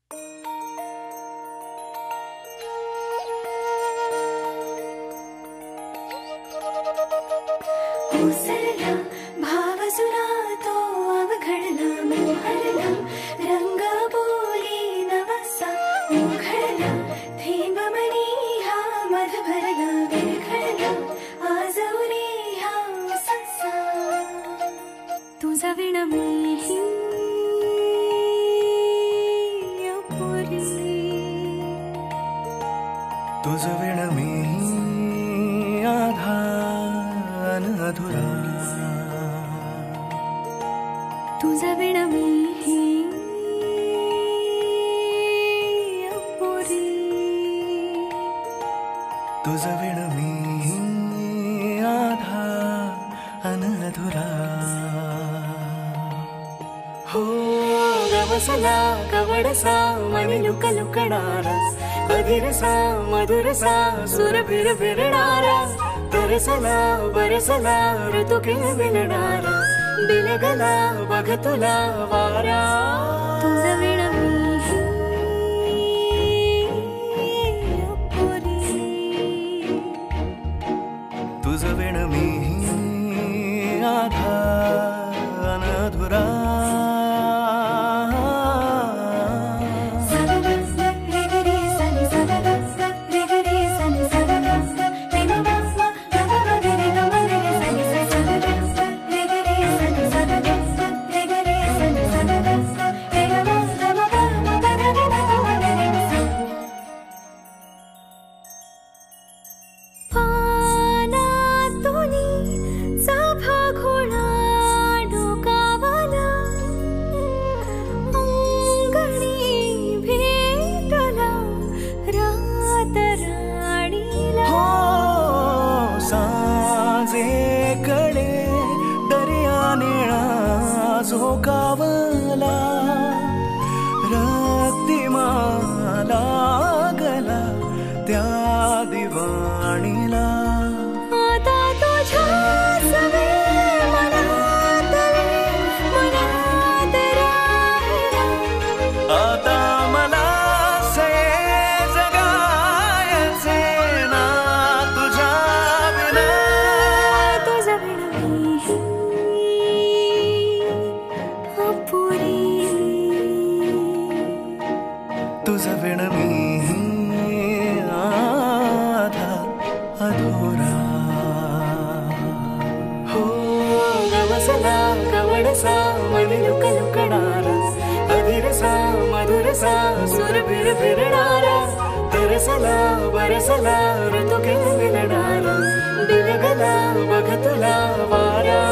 ओसरला भावसुरा तो अवघडला मोहरला रंग बोली नवसा उघडला थेंबमणी हा मध भरला विरघळला आज उरे हा ससा तुझा विण मीही अपुरी तुझं विण मीही आधान अधुरा तुझा विण मीही अपुरी तुझं विण मीही आधान अधुरा हो गवसला कवडसा मणी लुक लुकणारा अधीरसा मधुरसा सुर फिर फिरणारा तरसला बरसला ऋतू किलबिलणारा बिलगला बघ तुला वारा तुझं विण मीही अपुरी तुझं विण मीही आधान अधुरा सांजेकडे दर्या निळा झोकावला रक्तिमाला गला त्या दिवाणीला आता तुझ्या सवे मनात राहिला आता मला से जगायचे ना तुझ्या बिना तुझा विण मीही अपुरी तुझं विण मीही आधा अधुरा हो गवसला कवडसा मणी लुक लुकणारा अधीरसा मधुरसा सुर फिर फिरणारा तरसला बरसला ऋतू किलबिलणारा बिलगला बघ तुला वारा